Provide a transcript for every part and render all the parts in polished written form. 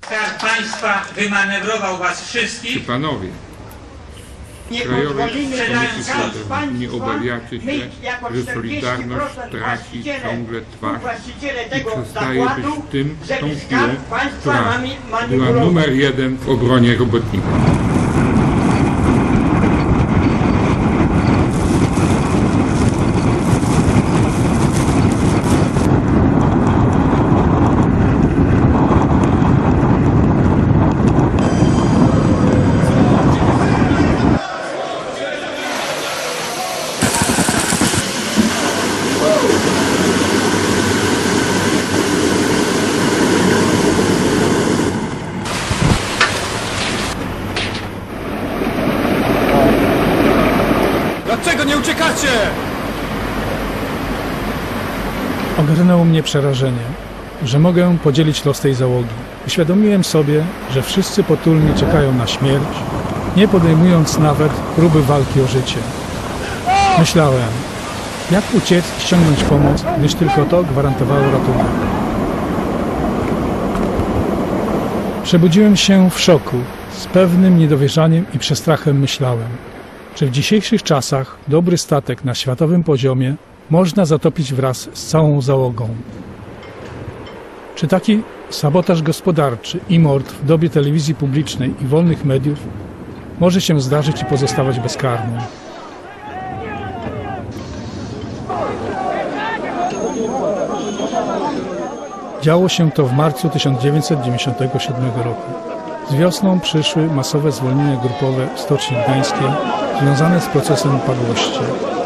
Skarb Państwa wymanewrował was wszystkich. Czy panowie Krajowej Komisji Sądowej nie obawiacie się, że Solidarność traci ciągle twarz i przestaje być tą siłą, która była numer 1 w obronie robotników? Dlaczego nie uciekacie? Ogarnęło mnie przerażenie, że mogę podzielić los tej załogi. Uświadomiłem sobie, że wszyscy potulnie czekają na śmierć, nie podejmując nawet próby walki o życie. Myślałem, jak uciec i ściągnąć pomoc, gdyż tylko to gwarantowało ratunek. Przebudziłem się w szoku, z pewnym niedowierzaniem i przestrachem myślałem, że w dzisiejszych czasach dobry statek na światowym poziomie można zatopić wraz z całą załogą. Czy taki sabotaż gospodarczy i mord w dobie telewizji publicznej i wolnych mediów może się zdarzyć i pozostawać bezkarnym? Działo się to w marcu 1997 roku. Z wiosną przyszły masowe zwolnienia grupowe w Stoczni Gdańskiej związane z procesem upadłości.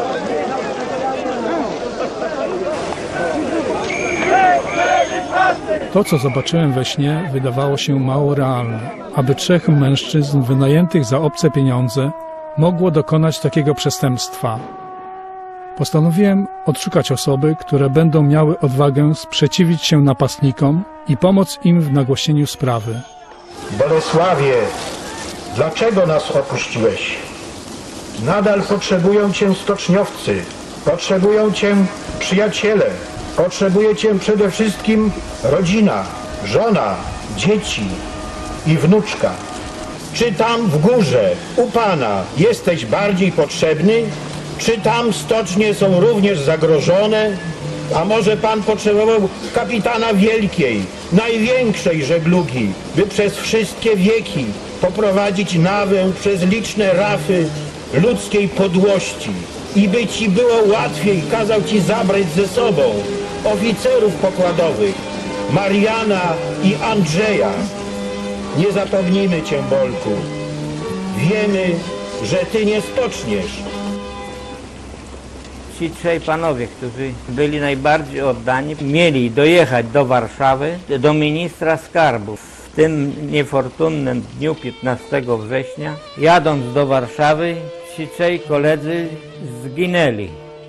To, co zobaczyłem we śnie, wydawało się mało realne, aby 3 mężczyzn wynajętych za obce pieniądze mogło dokonać takiego przestępstwa. Postanowiłem odszukać osoby, które będą miały odwagę sprzeciwić się napastnikom i pomóc im w nagłośnieniu sprawy. Bolesławie, dlaczego nas opuściłeś? Nadal potrzebują Cię stoczniowcy, potrzebują Cię przyjaciele, potrzebuje Cię przede wszystkim rodzina, żona, dzieci i wnuczka. Czy tam w górze, u Pana, jesteś bardziej potrzebny? Czy tam stocznie są również zagrożone? A może Pan potrzebował kapitana wielkiej, największej żeglugi, by przez wszystkie wieki poprowadzić nawę przez liczne rafy ludzkiej podłości i by Ci było łatwiej, kazał Ci zabrać ze sobą oficerów pokładowych, Mariana i Andrzeja. Nie zapomnimy Cię, Bolku. Wiemy, że Ty nie stoczniesz. Ci 3 panowie, którzy byli najbardziej oddani, mieli dojechać do Warszawy, do ministra skarbu. W tym niefortunnym dniu 15 września, jadąc do Warszawy, ci 3 koledzy zginęli.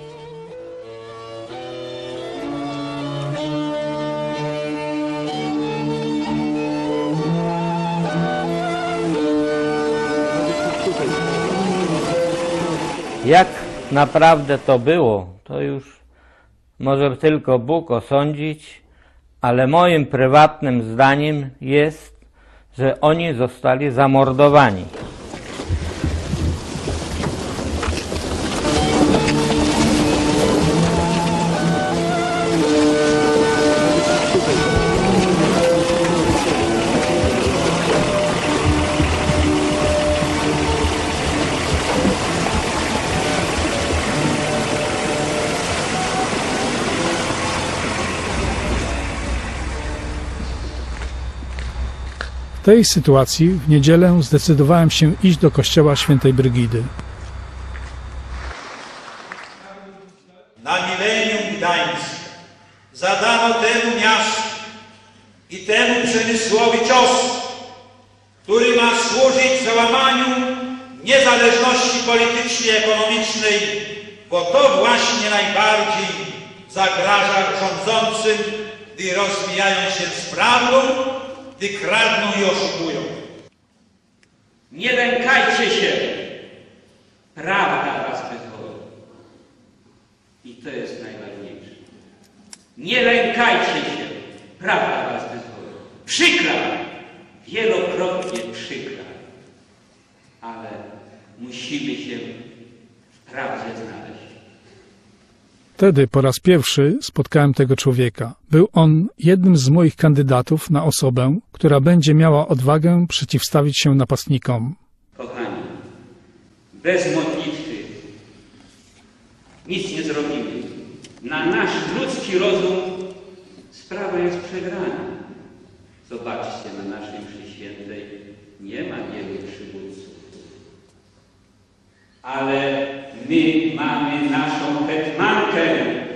Jak naprawdę to było, to już może tylko Bóg osądzić, ale moim prywatnym zdaniem jest, że oni zostali zamordowani. W tej sytuacji w niedzielę zdecydowałem się iść do kościoła świętej Brygidy. Na milenium Gdańskim zadano temu miastu i temu przemysłowi cios, który ma służyć załamaniu niezależności politycznej i ekonomicznej, bo to właśnie najbardziej zagraża rządzącym, gdy rozmijają się z prawdą, gdy kradną i oszukują. Nie lękajcie się, prawda was wyzwoli. I to jest najważniejsze. Nie lękajcie się, prawda was wyzwoli. Przykra, prawdzie znaleźć. Wtedy po raz pierwszy spotkałem tego człowieka. Był on jednym z moich kandydatów na osobę, która będzie miała odwagę przeciwstawić się napastnikom. Kochani, bez modlitwy nic nie zrobimy. Na nasz ludzki rozum sprawa jest przegrana. Zobaczcie, na naszej mszy świętej nie ma wielu przywódców. Ale my mamy naszą hetmankę.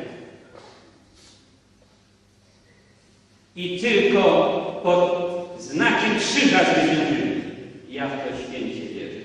I tylko pod znakiem krzyża zwyciężymy. Ja w to święcie wierzę.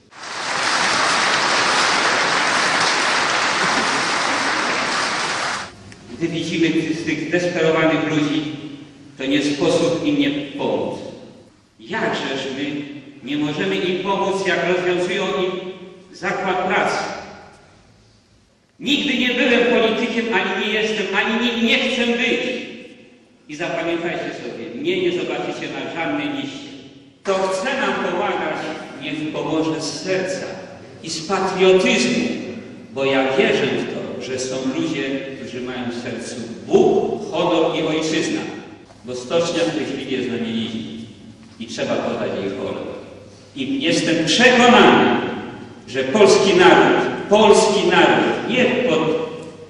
Gdy widzimy tych desperowanych ludzi, to nie sposób im nie pomóc. Jakżeż my nie możemy im pomóc, jak rozwiązują im zakład pracy? Nigdy nie byłem politykiem, ani nie jestem, ani nim nie chcę być. I zapamiętajcie sobie, mnie nie zobaczycie na żadnej liście. Kto chce nam pomagać, niech pomoże z serca i z patriotyzmu, bo ja wierzę w to, że są ludzie, którzy mają w sercu Bóg, honor i ojczyzna, bo stocznia w tej chwili jest na mieliźnie i trzeba podać jej honor. I jestem przekonany, że polski naród nie pod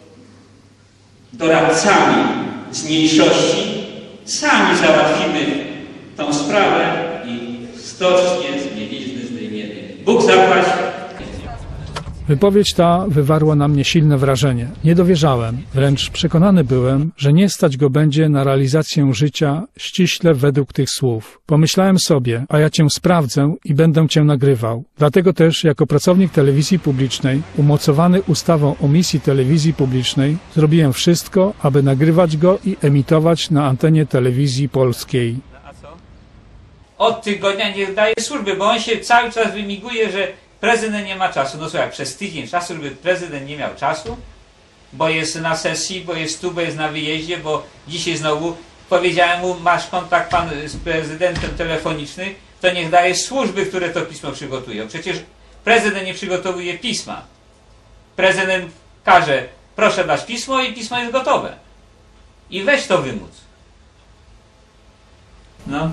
doradcami z mniejszości, sami załatwimy tą sprawę i stocznie z mieliźny zdejmiemy. Bóg zapłaci. Wypowiedź ta wywarła na mnie silne wrażenie. Nie dowierzałem, wręcz przekonany byłem, że nie stać go będzie na realizację życia ściśle według tych słów. Pomyślałem sobie, a ja cię sprawdzę i będę cię nagrywał. Dlatego też, jako pracownik telewizji publicznej, umocowany ustawą o misji telewizji publicznej, zrobiłem wszystko, aby nagrywać go i emitować na antenie telewizji polskiej. Od tygodnia nie daje służby, bo on się cały czas wymiguje, że prezydent nie ma czasu. No słuchaj, przez tydzień czasu, żeby prezydent nie miał czasu, bo jest na sesji, bo jest tu, bo jest na wyjeździe, bo dzisiaj znowu powiedziałem mu, masz kontakt pan z prezydentem telefoniczny, to niech daje służby, które to pismo przygotują. Przecież prezydent nie przygotowuje pisma. Prezydent każe, proszę dać pismo i pismo jest gotowe. I weź to wymóc. No.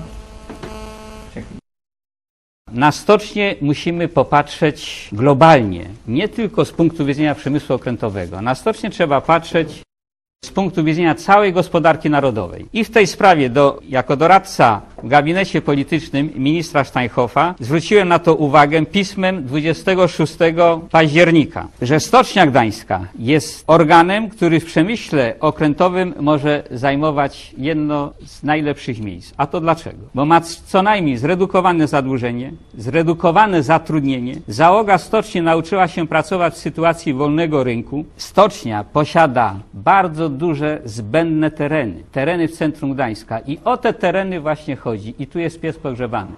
Na stocznię musimy popatrzeć globalnie, nie tylko z punktu widzenia przemysłu okrętowego. Na stocznię trzeba patrzeć z punktu widzenia całej gospodarki narodowej. I w tej sprawie jako doradca w gabinecie politycznym ministra Steinhoffa zwróciłem na to uwagę pismem 26 października, że Stocznia Gdańska jest organem, który w przemyśle okrętowym może zajmować jedno z najlepszych miejsc. A to dlaczego? Bo ma co najmniej zredukowane zadłużenie, zredukowane zatrudnienie. Załoga stoczni nauczyła się pracować w sytuacji wolnego rynku. Stocznia posiada bardzo duże zbędne tereny w centrum Gdańska i o te tereny właśnie chodzi i tu jest pies pogrzebany.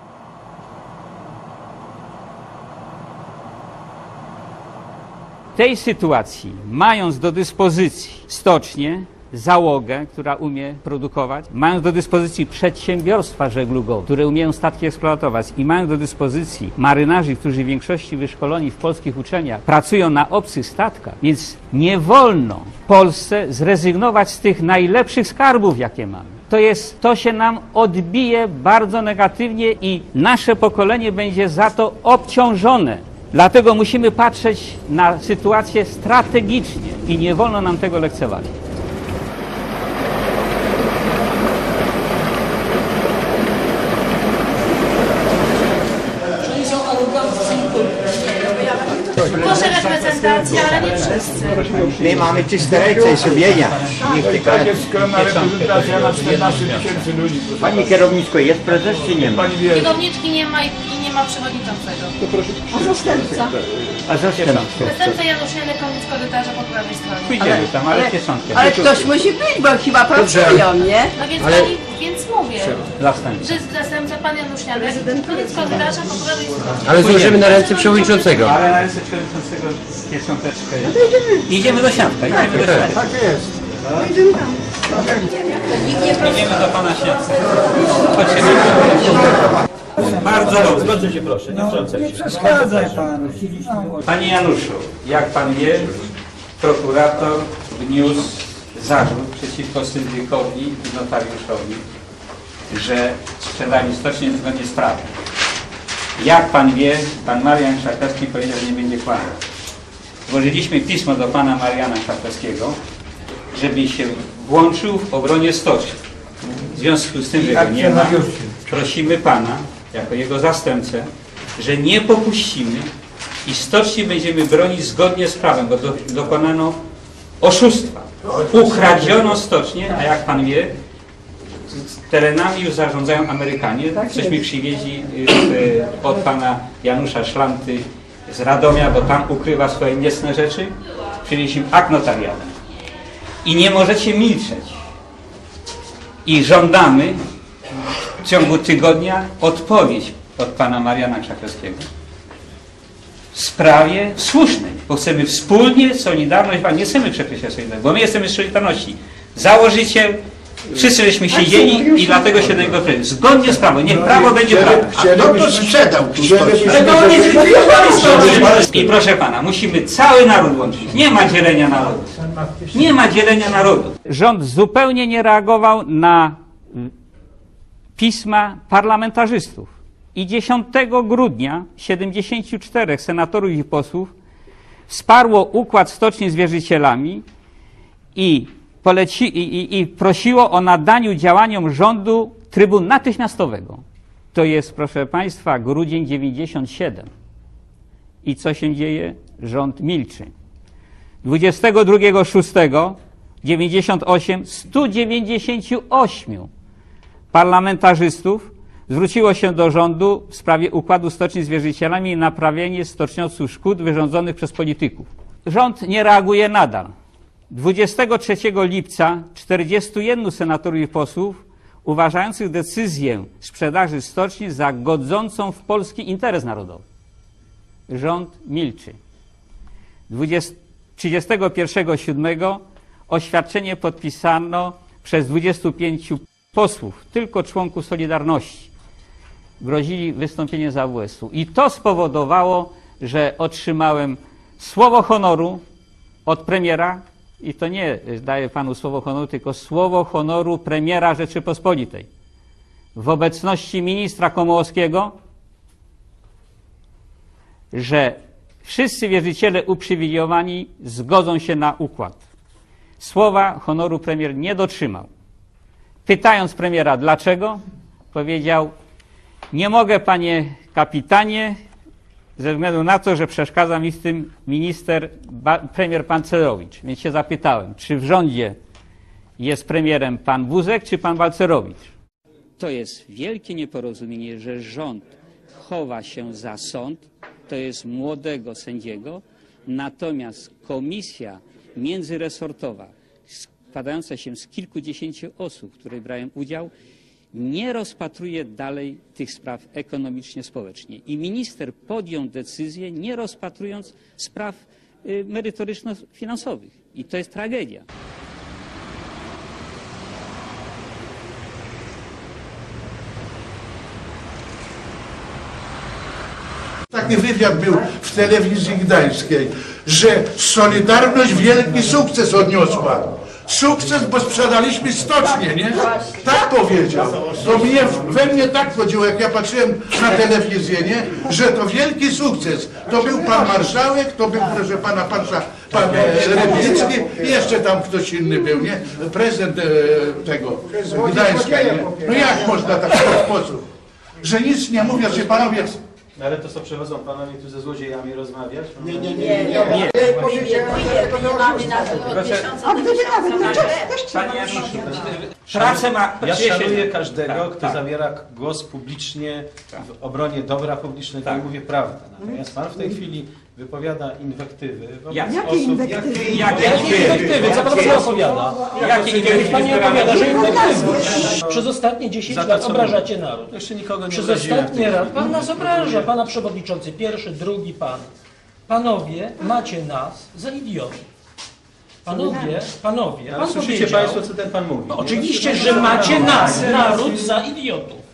W tej sytuacji, mając do dyspozycji stocznię, załogę, która umie produkować, mając do dyspozycji przedsiębiorstwa żeglugowe, które umieją statki eksploatować i mają do dyspozycji marynarzy, którzy w większości wyszkoleni w polskich uczelniach pracują na obcych statkach, więc nie wolno Polsce zrezygnować z tych najlepszych skarbów, jakie mamy. To się nam odbije bardzo negatywnie i nasze pokolenie będzie za to obciążone. Dlatego musimy patrzeć na sytuację strategicznie i nie wolno nam tego lekceważyć. Proszę reprezentacja, ale nie wszyscy. My mamy czyste ręce i sumienia. Tak jest skromna reprezentacja na 14 000 ludzi. Pani kierowniczko, jest prezes czy nie ma? Pani wie, Kierowniczki nie ma i nie ma przewodniczącego. A zastępca? A zastępstwo. Zastępca Janusz Janek, koniec korytarza po prawej stronie. Pójdziemy tam, ale pieczątkę. Ale ktoś musi być, bo chyba pracują, nie? No więc mówię, Zastępca. że zastępca pan Janusz Janek, koniec korytarza po prawej stronie. Ale złożymy na ręce przewodniczącego. Ale na ręce przewodniczącego piecząteczkę. Idziemy do siatka. tak jest. Idziemy do pana siatka. Chodźcie. Bardzo dobrze. Bardzo się proszę, nie wtrącaj się. Nie przeszkadzaj panu. Panie Januszu, jak pan wie, prokurator wniósł zarzut przeciwko syndykowi i notariuszowi, że sprzedali stocznię niezgodnie z prawem. Jak pan wie, pan Marian Krzakowski powiedział, że nie będzie kłamał. Złożyliśmy pismo do pana Mariana Krzakowskiego, żeby się włączył w obronie stoczni. W związku z tym, że go nie ma, prosimy pana, jako jego zastępcę, że nie popuścimy i stoczni będziemy bronić zgodnie z prawem, bo dokonano oszustwa. Ukradziono stocznię, a jak pan wie, terenami już zarządzają Amerykanie. Cośmy przywieźli od pana Janusza Szlanty z Radomia, bo tam ukrywa swoje niecne rzeczy. Przywieźliśmy akt notarialny. I nie możecie milczeć. I żądamy w ciągu tygodnia odpowiedź od pana Mariana Krzakowskiego w sprawie słusznej, bo chcemy wspólnie Solidarność, nie chcemy przekreślać Solidarności, bo my jesteśmy z Solidarności. Założyciel, wszyscy żeśmy siedzieli i dlatego się do niego prezydent. Zgodnie z prawem, niech prawo będzie prawo. No to sprzedał. I proszę pana, musimy cały naród łączyć. Nie ma dzielenia narodu. Nie ma dzielenia narodu. Rząd zupełnie nie reagował na pisma parlamentarzystów. I 10 grudnia 74 senatorów i posłów wsparło układ stoczni z wierzycielami i prosiło o nadaniu działaniom rządu trybu natychmiastowego. To jest, proszę państwa, grudzień 97. I co się dzieje? Rząd milczy. 22.06.98 198 parlamentarzystów zwróciło się do rządu w sprawie układu stoczni z wierzycielami i naprawienie stoczniowców szkód wyrządzonych przez polityków. Rząd nie reaguje nadal. 23 lipca 41 senatorów i posłów uważających decyzję sprzedaży stoczni za godzącą w polski interes narodowy. Rząd milczy. 31.07 oświadczenie podpisano przez 25 posłów, tylko członków Solidarności. Grozili wystąpienie z AWS-u. I to spowodowało, że otrzymałem słowo honoru od premiera, i to nie daję panu słowo honoru, tylko słowo honoru premiera Rzeczypospolitej w obecności ministra Komorowskiego, że wszyscy wierzyciele uprzywilejowani zgodzą się na układ. Słowa honoru premier nie dotrzymał. Pytając premiera dlaczego, powiedział: nie mogę, panie kapitanie, ze względu na to, że przeszkadza mi w tym premier pan Balcerowicz. Więc się zapytałem, czy w rządzie jest premierem pan Buzek, czy pan Balcerowicz? To jest wielkie nieporozumienie, że rząd chowa się za sąd, to jest młodego sędziego, natomiast komisja międzyresortowa składająca się z kilkudziesięciu osób, w której brałem udział, nie rozpatruje dalej tych spraw ekonomicznie-społecznie. I minister podjął decyzję, nie rozpatrując spraw merytoryczno-finansowych. I to jest tragedia. Taki wywiad był w telewizji gdańskiej, że Solidarność wielki sukces odniosła. Sukces, bo sprzedaliśmy stocznię, nie? Tak powiedział. To we mnie tak chodziło, jak ja patrzyłem na telewizję, nie? Że to wielki sukces. To był pan marszałek, to był, proszę pana, pan Rybnicki i jeszcze tam ktoś inny był, nie? Prezydent tego Gdańska, nie? No jak można tak w ten sposób? Że nic nie mówią, że panowie... Ale to co, przychodzą panowie tu ze złodziejami rozmawiać? Nie. Ja szanuję każdego, kto zabiera głos publicznie w obronie dobra publicznego i mówię prawdę. Natomiast pan w tej chwili wypowiada inwektywy wobec osób... Jakie inwektywy? Co pan opowiada? Pan nie opowiada, że inwektywy. Przez ostatnie 10 lat obrażacie naród. Jeszcze nikogo nie Przez ostatnie lat pan nas obraża, pana przewodniczący, pierwszy, drugi pan. Panowie, macie nas za idiotów. Panowie, pan słyszycie powiedział, państwo, co ten pan mówi? no, oczywiście, że macie nas, naród, za idiotów.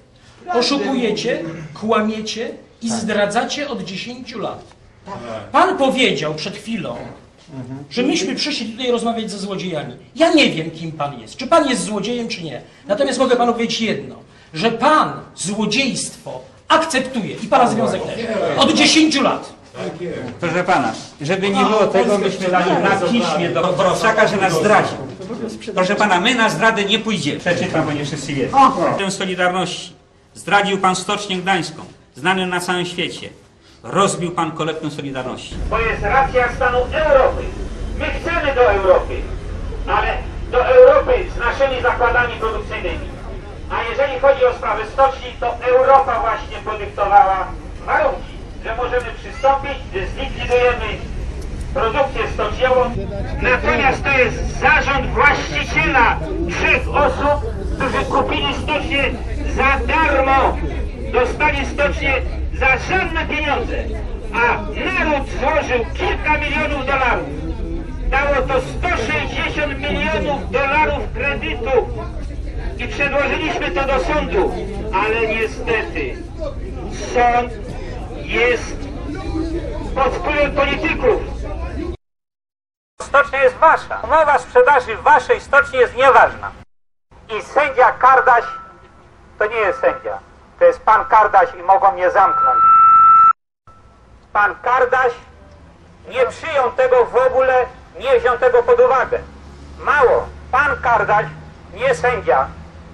Oszukujecie, kłamiecie i zdradzacie od 10 lat. Pan powiedział przed chwilą, że myśmy przyszli tutaj rozmawiać ze złodziejami. Ja nie wiem, kim pan jest. Czy pan jest złodziejem, czy nie. Natomiast mogę panu powiedzieć jedno, że pan złodziejstwo akceptuje i pana związek też. Od 10 lat. Proszę pana, żeby nie było tego, myśmy dali na piśmie do Borowczaka, że nas zdradził. Proszę pana, my na zdradę nie pójdziemy. Przeczytam, bo nie wszyscy wiedzą. Solidarności. Zdradził pan Stocznię Gdańską, znanym na całym świecie. Rozbił pan kolebkę Solidarności. To jest racja stanu Europy. My chcemy do Europy, ale do Europy z naszymi zakładami produkcyjnymi. A jeżeli chodzi o sprawę stoczni, to Europa właśnie podyktowała warunki, że możemy przystąpić, że zlikwidujemy produkcję stoczniową. Natomiast to jest zarząd właściciela 3 osób, którzy kupili stocznię za darmo. Dostali stocznię za żadne pieniądze, a naród złożył kilka milionów dolarów. Dało to 160 milionów dolarów kredytu i przedłożyliśmy to do sądu, ale niestety sąd jest pod wpływem polityków. Stocznia jest wasza. Umowa sprzedaży waszej stoczni jest nieważna. I sędzia Kardaś to nie jest sędzia. To jest pan Kardaś i mogą mnie zamknąć. Pan Kardaś nie przyjął tego w ogóle, nie wziął tego pod uwagę. Mało, pan Kardaś, nie sędzia,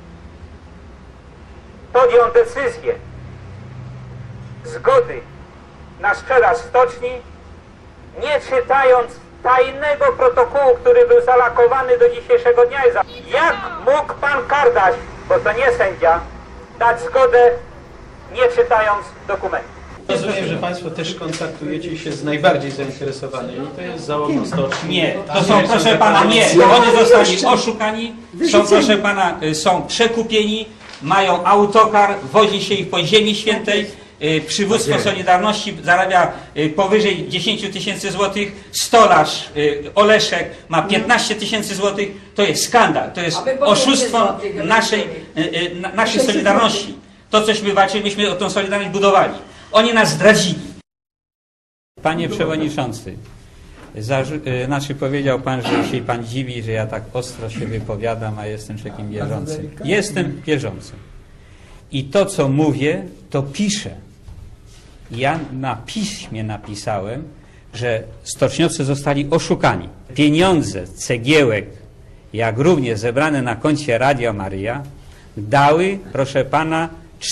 podjął decyzję zgody na sprzedaż stoczni, nie czytając tajnego protokołu, który był zalakowany do dzisiejszego dnia. Jak mógł pan Kardaś, bo to nie sędzia, dać zgodę, nie czytając dokumentu? Rozumiem, że państwo też kontaktujecie się z najbardziej zainteresowanymi, to jest załogą stoczni. Nie, to są, proszę pana, nie, oni zostali oszukani, są, proszę pana, są przekupieni, mają autokar, wozi się ich po Ziemi Świętej, przywództwo Solidarności zarabia powyżej 10 000 złotych, stolarz Oleszek ma 15 000 złotych, to jest skandal, to jest oszustwo naszej Solidarności. To, cośmy walczyli, myśmy o tą Solidarność budowali. Oni nas zdradzili. Panie Przewodniczący, powiedział Pan, że się Pan dziwi, że ja tak ostro się wypowiadam, a jestem człowiekiem wierzącym. Jestem wierzącym. I to, co mówię, to piszę. Ja na piśmie napisałem, że stoczniowcy zostali oszukani. Pieniądze cegiełek, jak również zebrane na koncie Radia Maryja, dały, proszę pana,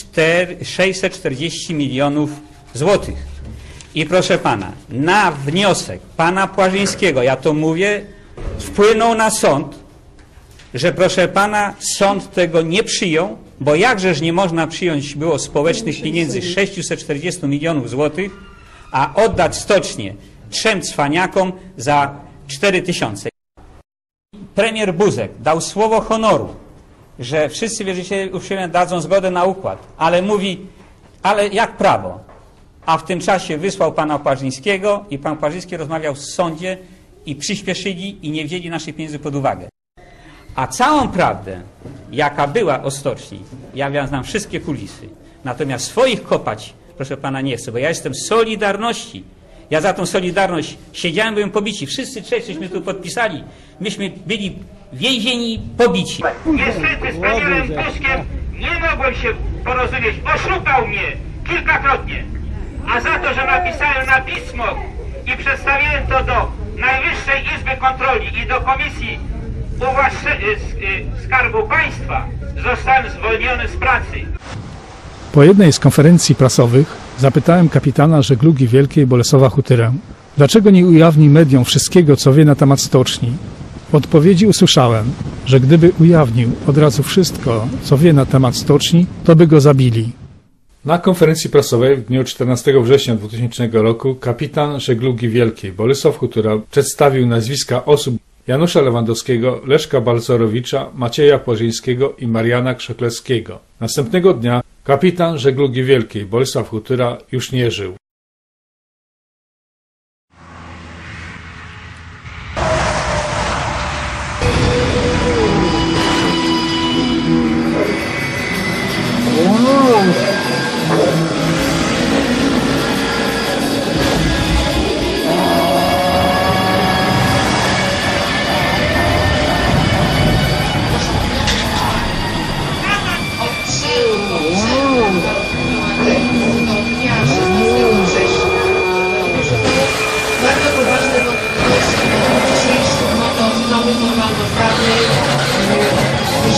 640 milionów złotych. I proszę pana, na wniosek pana Płażyńskiego, ja to mówię, wpłynął na sąd, że proszę pana, sąd tego nie przyjął, bo jakżeż nie można przyjąć było społecznych pieniędzy 640 milionów złotych, a oddać stocznię 3 cwaniakom za 4000. Premier Buzek dał słowo honoru, że wszyscy wierzyciele uprzejmie dadzą zgodę na układ, ale mówi, ale jak prawo? A w tym czasie wysłał pana Płażyńskiego i pan Płażyński rozmawiał w sądzie i przyspieszyli i nie wzięli naszych pieniędzy pod uwagę. A całą prawdę, jaka była o stoczni, ja znam wszystkie kulisy. Natomiast swoich kopać, proszę pana, nie chcę, bo ja jestem z Solidarności. Ja za tą Solidarność siedziałem, byłem pobici. Wszyscy trzej, żeśmy tu podpisali. Myśmy byli więzieni, pobici. Niestety z premierem Tuskiem nie mogłem się porozumieć. Oszukał mnie kilkakrotnie. A za to, że napisałem na pismo i przedstawiłem to do Najwyższej Izby Kontroli i do Komisji Skarbu Państwa, zostałem zwolniony z pracy. Po jednej z konferencji prasowych zapytałem kapitana żeglugi wielkiej Bolesława Hutyrę, dlaczego nie ujawni mediom wszystkiego, co wie na temat stoczni. W odpowiedzi usłyszałem, że gdyby ujawnił od razu wszystko, co wie na temat stoczni, to by go zabili. Na konferencji prasowej w dniu 14 września 2000 roku kapitan żeglugi wielkiej Bolesław Hutyra przedstawił nazwiska osób Janusza Lewandowskiego, Leszka Balcerowicza, Macieja Płażyńskiego i Mariana Krzeklewskiego. Następnego dnia kapitan żeglugi wielkiej Bolesław Hutyra już nie żył.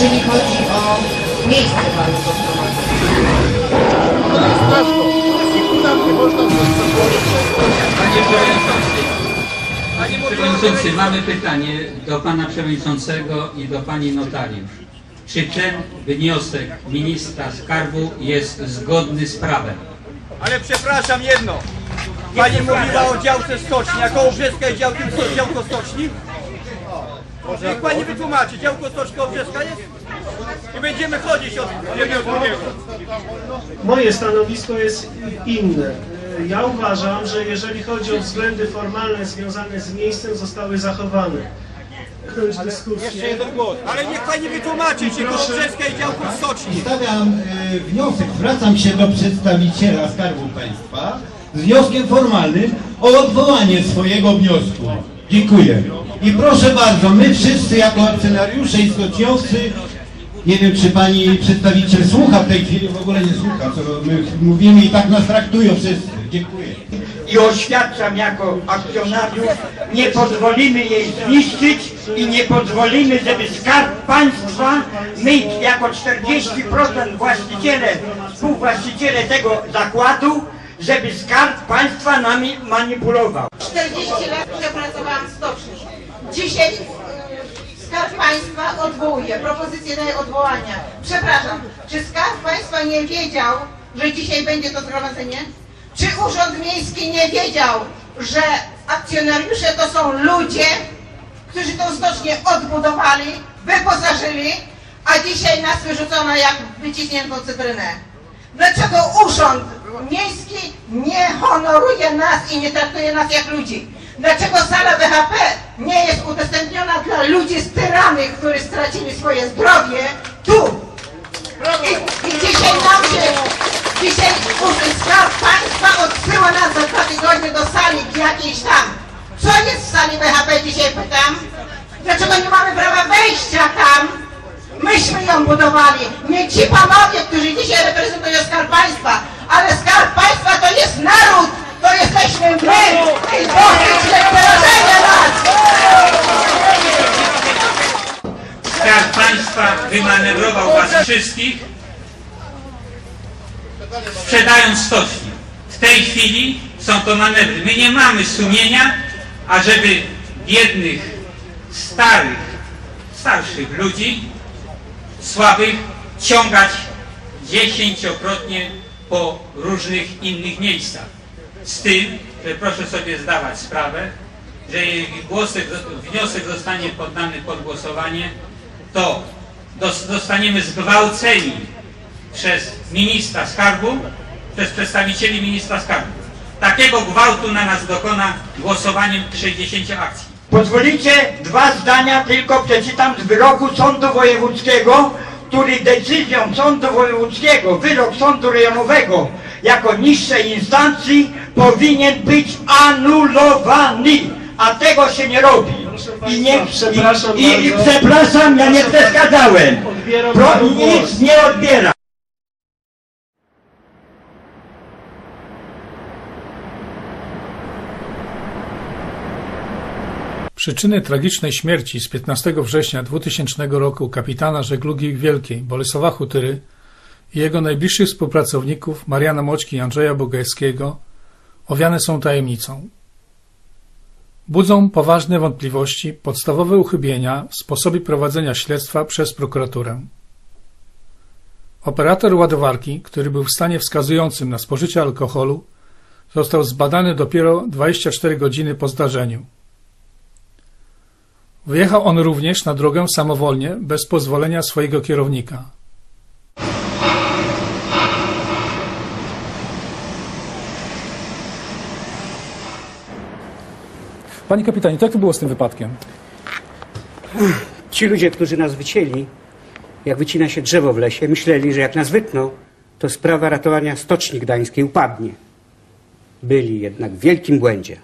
jeżeli chodzi o miejsce walki. Panie Przewodniczący, mamy pytanie do Pana Przewodniczącego i do Pani Notariusz. Czy ten wniosek Ministra Skarbu jest zgodny z prawem? Ale przepraszam jedno. Pani mówiła o działce stoczni, a Kołobrzeska jest działko stoczni? Niech Pani wytłumaczy, działko stoczni Kołobrzeska jest? I będziemy chodzić od jednego do drugiego. Moje stanowisko jest inne. Ja uważam, że jeżeli chodzi o względy formalne związane z miejscem, zostały zachowane. Jeszcze jeden głos. Ale niech Pani wytłumaczy, czy Kołobrzeska jest działką stoczni. Stawiam wniosek, zwracam się do przedstawiciela Skarbu Państwa z wnioskiem formalnym o odwołanie swojego wniosku. Dziękuję. I proszę bardzo, my wszyscy jako akcjonariusze i stoczniowcy, nie wiem, czy pani przedstawiciel słucha w tej chwili, w ogóle nie słucha, co my mówimy i tak nas traktują wszyscy. Dziękuję. I oświadczam jako akcjonariusz, nie pozwolimy jej zniszczyć i nie pozwolimy, żeby Skarb Państwa, my jako 40% właściciele, współwłaściciele tego zakładu, żeby Skarb Państwa nami manipulował. 40 lat pracowałam w stoczni. Dzisiaj Skarb Państwa odwołuje, propozycję daje odwołania. Przepraszam, czy Skarb Państwa nie wiedział, że dzisiaj będzie to zgromadzenie? Czy Urząd Miejski nie wiedział, że akcjonariusze to są ludzie, którzy tą stocznię odbudowali, wyposażyli, a dzisiaj nas wyrzucono jak wyciśniętą cytrynę? Dlaczego Urząd Miejski nie honoruje nas i nie traktuje nas jak ludzi? Dlaczego sala BHP nie jest udostępniona dla ludzi styranych, którzy stracili swoje zdrowie tu? I dzisiaj nam się, dzisiaj Skarb Państwa odsyła nas za 2 tygodnie do sali jakiejś tam. Co jest w sali BHP dzisiaj, pytam? Dlaczego nie mamy prawa wejścia tam? Myśmy ją budowali, nie ci panowie, którzy dzisiaj reprezentują Skarb Państwa, ale Skarb Państwa to jest naród, to jesteśmy my i dosyć lekceważenia nas! Skarb Państwa wymanewrował was wszystkich, sprzedając stocznię. W tej chwili są to manewry. My nie mamy sumienia, ażeby biednych, starszych ludzi, słabych, ciągać 10-krotnie po różnych innych miejscach. Z tym, że proszę sobie zdawać sprawę, że jeżeli wniosek zostanie poddany pod głosowanie, to zostaniemy zgwałceni przez ministra skarbu, przez przedstawicieli ministra skarbu. Takiego gwałtu na nas dokona głosowaniem 60 akcji. Pozwolicie 2 zdania tylko przeczytam z wyroku Sądu Wojewódzkiego, który decyzją Sądu Wojewódzkiego, wyrok Sądu Rejonowego jako niższej instancji powinien być anulowany, a tego się nie robi. I przepraszam, ja nie przeszkadzałem. Nic nie odbiera. Przyczyny tragicznej śmierci z 15 września 2000 roku kapitana żeglugi wielkiej Bolesława Hutyry i jego najbliższych współpracowników Mariana Moćki i Andrzeja Bogajskiego owiane są tajemnicą. Budzą poważne wątpliwości podstawowe uchybienia w sposobie prowadzenia śledztwa przez prokuraturę. Operator ładowarki, który był w stanie wskazującym na spożycie alkoholu, został zbadany dopiero 24 godziny po zdarzeniu. Wyjechał on również na drogę samowolnie, bez pozwolenia swojego kierownika. Panie kapitanie, jak to było z tym wypadkiem? Ci ludzie, którzy nas wycięli, jak wycina się drzewo w lesie, myśleli, że jak nas wytną, to sprawa ratowania Stoczni Gdańskiej upadnie. Byli jednak w wielkim błędzie.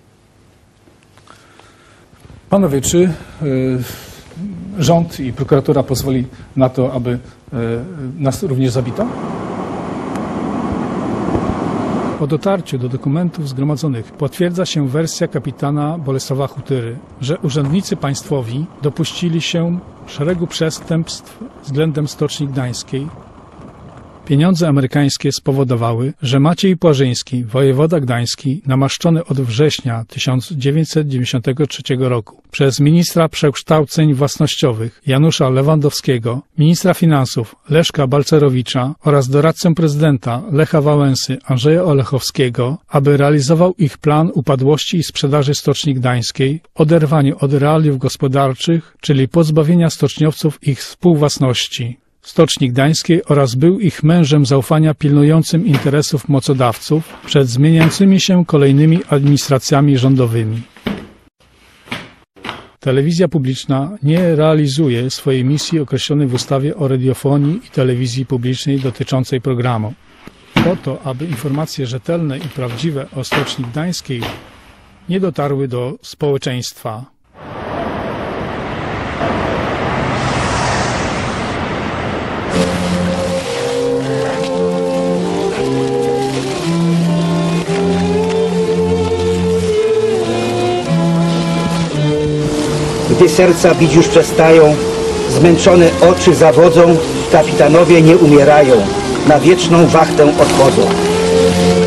Panowie, czy rząd i prokuratura pozwoli na to, aby nas również zabito? Po dotarciu do dokumentów zgromadzonych potwierdza się wersja kapitana Bolesława Hutyry, że urzędnicy państwowi dopuścili się szeregu przestępstw względem Stoczni Gdańskiej. Pieniądze amerykańskie spowodowały, że Maciej Płażyński, wojewoda gdański, namaszczony od września 1993 roku przez ministra przekształceń własnościowych Janusza Lewandowskiego, ministra finansów Leszka Balcerowicza oraz doradcę prezydenta Lecha Wałęsy Andrzeja Olechowskiego, aby realizował ich plan upadłości i sprzedaży Stoczni Gdańskiej, oderwaniu od realiów gospodarczych, czyli pozbawienia stoczniowców ich współwłasności Stoczni Gdańskiej oraz był ich mężem zaufania pilnującym interesów mocodawców przed zmieniającymi się kolejnymi administracjami rządowymi. Telewizja publiczna nie realizuje swojej misji określonej w ustawie o radiofonii i telewizji publicznej dotyczącej programu. Po to, aby informacje rzetelne i prawdziwe o Stoczni Gdańskiej nie dotarły do społeczeństwa. Gdy serca bić już przestają, zmęczone oczy zawodzą, kapitanowie nie umierają, na wieczną wachtę odchodzą.